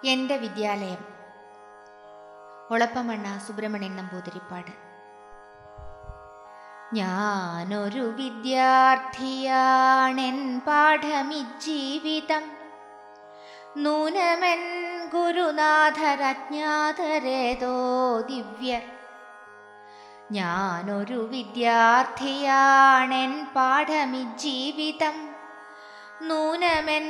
എൻ്റെ വിദ്യാലയം. ഒളപ്പമണ്ണ സുബ്രഹ്മണ്യൻ നമ്പൂതിരിപ്പാട്. ഞാനൊരു വിദ്യാർത്ഥിയാണെൻ പാഠമിജ്ജീവിതം. നൂനമൻ ഗുരുനാഥരജ്ഞാതരേതോ ദിവ്യർ. ഞാനൊരു വിദ്യാർത്ഥിയാണെൻ പാഠമിജ്ജീവിതം. നൂനമൻ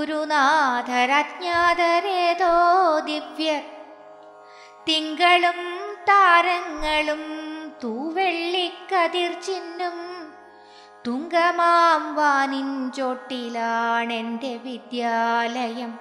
ഗുരുനാഥരജ്ഞാതരേതോ ദിവ്യർ. തിങ്കളും താരങ്ങളും തൂവെള്ളിക്കതിർ ചിന്നും തുങ്കമാം വാനിൻ ചോട്ടിലാണെൻ്റെ വിദ്യാലയം.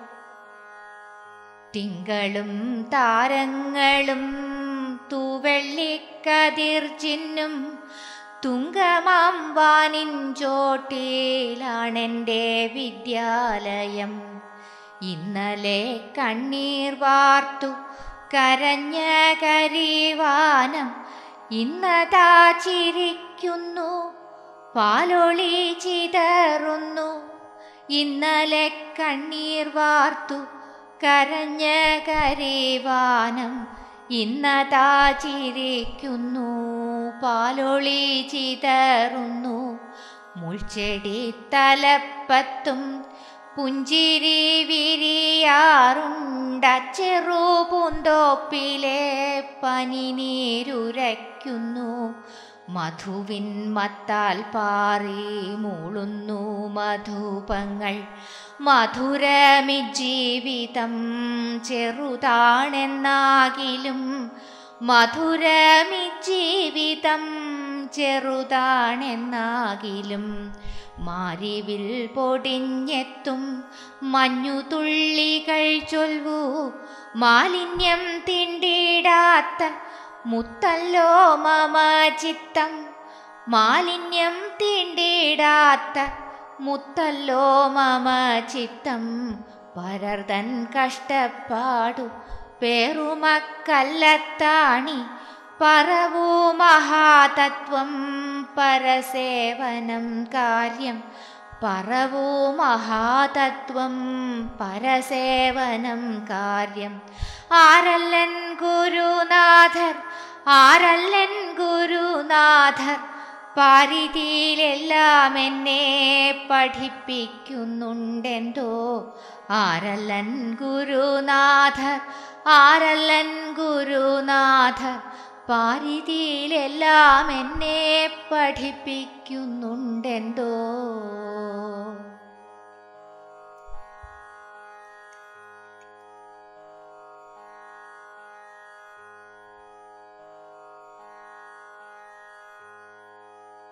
തിങ്കളും താരങ്ങളും തൂവെള്ളിക്കതിർ ചിന്നും തുങ്കമാം വാനിൻ ചോട്ടിലാണെൻ്റെ വിദ്യാലയം. ഇന്നലെ കണ്ണീർ വാർത്തു കരഞ്ഞ കരിവാനം ഇന്നതാ ചിരിക്കുന്നു, പാലൊളി ചിതറുന്നു. ഇന്നലെ കണ്ണീർ വാർത്തു കരഞ്ഞ കരിവാനം ഇന്നതാ ചിരിക്കുന്നു, പാലൊളി ചിതറുന്നു. മുൾച്ചെടി തലപ്പത്തും പുഞ്ചിരി വിരിയാറുണ്ട ചെറു പൂന്തോപ്പിലെ പനിനീരുരയ്ക്കുന്നു. മധുവിൻ മത്താൽ പാറി മൂളുന്നു മധുപങ്ങൾ. മധുരമിജ്ജീവിതം ചെറുതാണെന്നാകിലും, മധുരമിജ്ജീവിതം ചെറുതാണെന്നാകിലും. മാരിവിൽ പൊടിഞ്ഞെത്തും മഞ്ഞുതുള്ളികൾ ചൊൽവൂ, മാലിന്യം തിണ്ടിടാത്ത മുത്തല്ലോ മമ ചിത്തം. മാലിന്യം തിണ്ടിടാത്ത മുത്തല്ലോ മമ ചിത്തം. പരർതൻ കഷ്ടപ്പാടു പേറുമക്കല്ലത്താണി പറവൂ മഹാതത്വം പരസേവനം കാര്യം. പറവൂ മഹാതത്വം പരസേവനം കാര്യം. ആരല്ലൻ ഗുരുനാഥർ, ആരല്ലൻ ഗുരുനാഥർ, പാരിതിയിലെല്ലാം എന്നെ പഠിപ്പിക്കുന്നുണ്ടെന്തോ. ആരല്ലൻ ഗുരുനാഥർ, ആരല്ലൻ ഗുരുനാഥർ, പാരിതിയിലെല്ലാം എന്നെ പഠിപ്പിക്കുന്നുണ്ടെന്തോ.